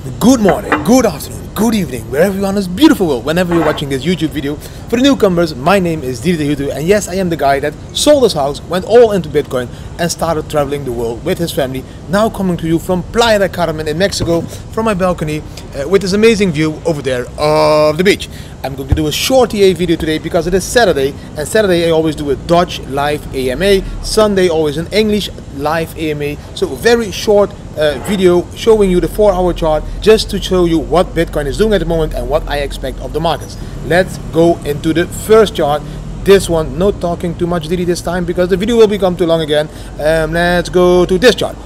Good morning, good afternoon, good evening, wherever you are in this beautiful world, whenever you're watching this YouTube video. For the newcomers, my name is Didi Hutu, and yes, I am the guy that sold his house, went all into Bitcoin, and started traveling the world with his family. Now coming to you from Playa del Carmen in Mexico, from my balcony, with this amazing view over there of the beach. I'm going to do a short EA video today because it is Saturday, and Saturday I always do a Dutch live AMA, Sunday always an English live AMA, so a very short video showing you the 4-hour chart just to show you what Bitcoin is doing at the moment and what I expect of the markets. Let's go into the first chart. This one, no talking too much Didi this time because the video will become too long again. Let's go to this chart.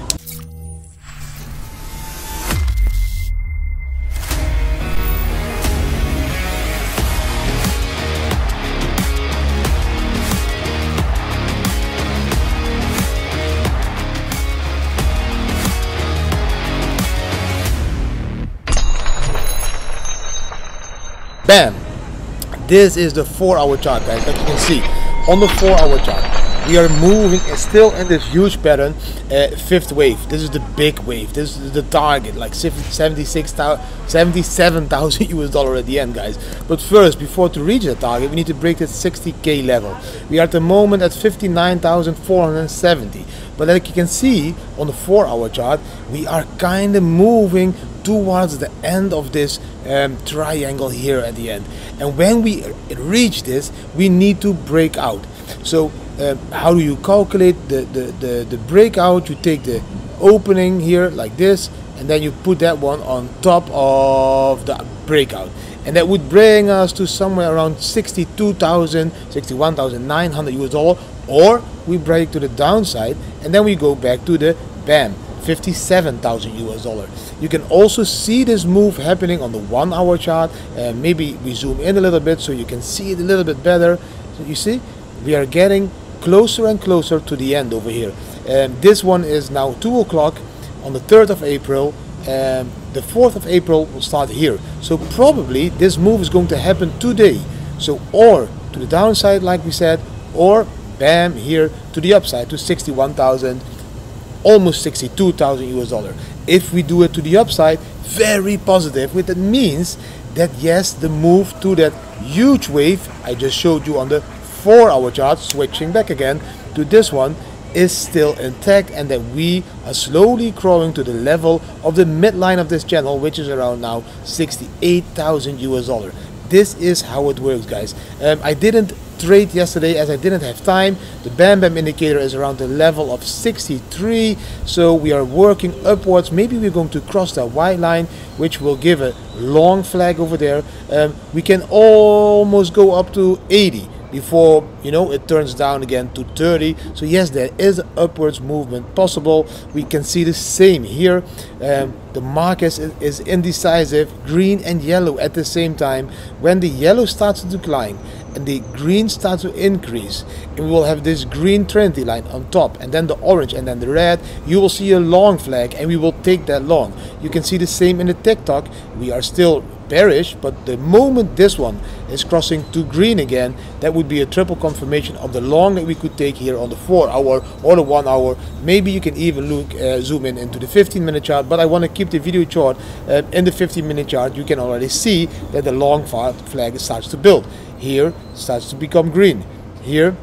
Bam! This is the 4-hour chart, guys, that you can see. On the 4-hour chart, we are moving still in this huge pattern, fifth wave. This is the big wave. This is the target, like 77,000 US dollar at the end, guys. But first, before to reach the target, we need to break that 60k level. We are at the moment at 59,470. But like you can see on the 4-hour chart, we are kind of moving towards the end of this triangle here at the end, and when we reach this we need to break out. So how do you calculate the breakout? You take the opening here like this, and then you put that one on top of the breakout, and that would bring us to somewhere around 61,900 US dollar, or we break to the downside and then we go back to the bam 57,000 US dollar. You can also see this move happening on the 1-hour chart. Maybe we zoom in a little bit so you can see it a little bit better. So you see, we are getting closer and closer to the end over here. This one is now 2 o'clock on the 3rd of April. The 4th of April will start here. So probably this move is going to happen today. So or to the downside like we said, or bam here to the upside to 61,000, almost 62,000 US dollar. If we do it to the upside, very positive, which means that yes, the move to that huge wave I just showed you on the 4-hour chart, switching back again to this one, is still intact, and that we are slowly crawling to the level of the midline of this channel, which is around now 68,000 US dollar. This is how it works, guys. I didn't trade yesterday as I didn't have time. The Bam Bam indicator is around the level of 63, so we are working upwards. Maybe we're going to cross that white line, which will give a long flag over there. We can almost go up to 80 before, you know, it turns down again to 30. So yes, there is an upwards movement possible. We can see the same here. The market is indecisive, green and yellow at the same time. When the yellow starts to decline and the green starts to increase, and we will have this green trendy line on top, and then the orange, and then the red, you will see a long flag, and we will take that long. You can see the same in the TikTok. We are still bearish, but the moment this one is crossing to green again, that would be a triple confirmation of the long that we could take here on the 4-hour or the 1-hour. Maybe you can even look zoom in into the 15-minute chart, but I want to keep the video short. In the 15-minute chart you can already see that the long flag starts to build. Here starts to become green. Here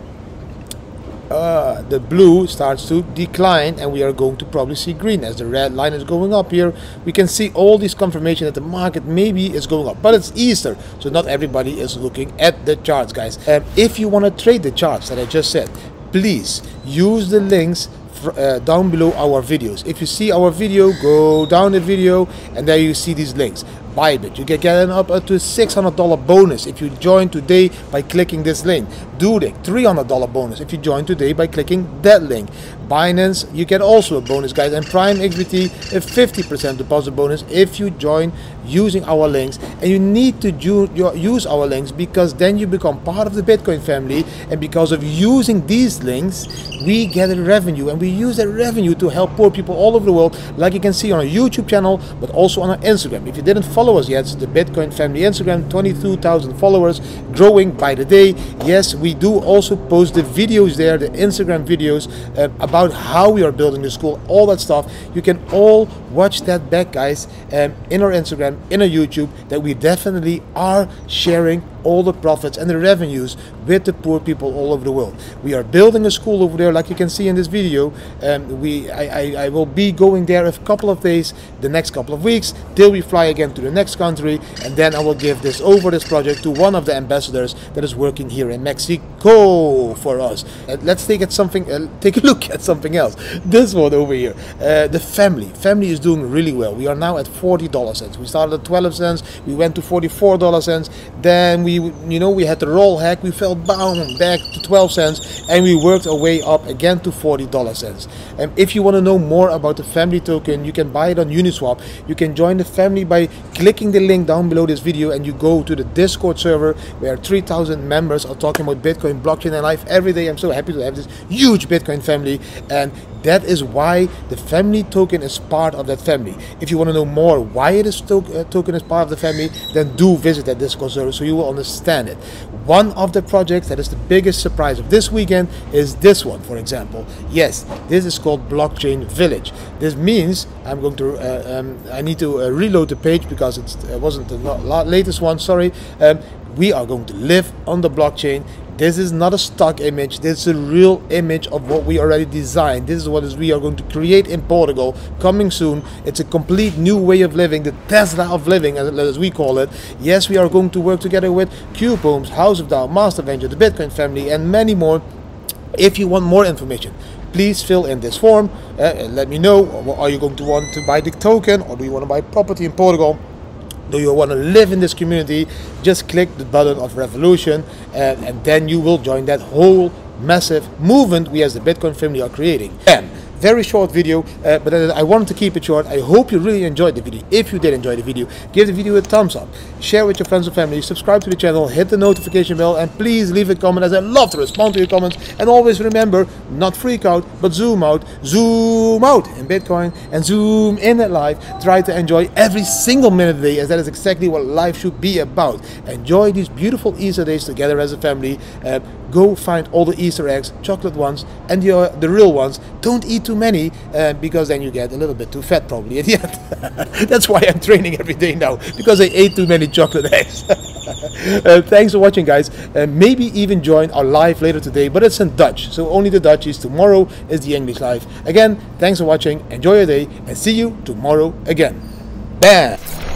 the blue starts to decline, and we are going to probably see green as the red line is going up here. We can see all these confirmation that the market maybe is going up, but it's Easter, so not everybody is looking at the charts, guys. If you want to trade the charts that I just said, please use the links down below our videos. If you see our video, go down the video and there you see these links. Bybit, you can get up to $600 bonus if you join today by clicking this link. Dudic, $300 bonus if you join today by clicking that link. Binance, you get also a bonus, guys, and Prime XBT, a 50% deposit bonus if you join using our links. And you need to use our links because then you become part of the Bitcoin family, and because of using these links we get a revenue, and we use that revenue to help poor people all over the world, like you can see on our YouTube channel, but also on our Instagram. If you didn't follow follow us yet, the Bitcoin Family Instagram, 22,000 followers, growing by the day. Yes, we do also post the videos there, the Instagram videos about how we are building the school, all that stuff. You can all watch that back, guys, in our Instagram, in our YouTube, that we definitely are sharing all the profits and the revenues with the poor people all over the world. We are building a school over there, like you can see in this video. I will be going there a couple of days, the next couple of weeks, till we fly again to the next country, and then I will give this project to one of the ambassadors that is working here in Mexico for us. Let's take a look at something else. This one over here, the family is doing really well. We are now at $40. We started at 12 cents, we went to $44, then we had the roll hack, we fell down back to 12 cents, and we worked our way up again to $40. If you want to know more about the family token, you can buy it on Uniswap. You can join the family by clicking the link down below this video, and you go to the Discord server where 3,000 members are talking about Bitcoin, blockchain, and life every day. I'm so happy to have this huge Bitcoin family, and that is why the family token is part of that family. If you want to know more why this token is part of the family, then do visit that Discord server so you will understand it. One of the projects that is the biggest surprise of this weekend is this one, for example. Yes, this is called Blockchain Village. This means I'm going to I need to reload the page because it wasn't the latest one, sorry. We are going to live on the blockchain. This is not a stock image, this is a real image of what we already designed. This is what we are going to create in Portugal, coming soon. It's a complete new way of living, the Tesla of living, as we call it. Yes, we are going to work together with Cubehomes, House of DAO, Master Venture, the Bitcoin family, and many more. If you want more information, please fill in this form. Let me know, are you going to want to buy the token, or do you want to buy property in Portugal? Do you want to live in this community? Just click the button of revolution, and then you will join that whole massive movement we as the Bitcoin family are creating. And very short video, but I wanted to keep it short. I hope you really enjoyed the video. If you did enjoy the video, give the video a thumbs up, share with your friends and family, subscribe to the channel, hit the notification bell, and please leave a comment, as I love to respond to your comments. And always remember, not freak out, but zoom out in Bitcoin, and zoom in at life. Try to enjoy every single minute of the day, as that is exactly what life should be about. Enjoy these beautiful Easter days together as a family. Go find all the Easter eggs, chocolate ones, and the real ones. Don't eat too many, because then you get a little bit too fat probably at the end. That's why I'm training every day now, because I ate too many chocolate eggs. Thanks for watching, guys. Maybe even join our live later today, but it's in Dutch, so only the Dutch is. Tomorrow is the English live. Again, thanks for watching, enjoy your day, and see you tomorrow again. Bam!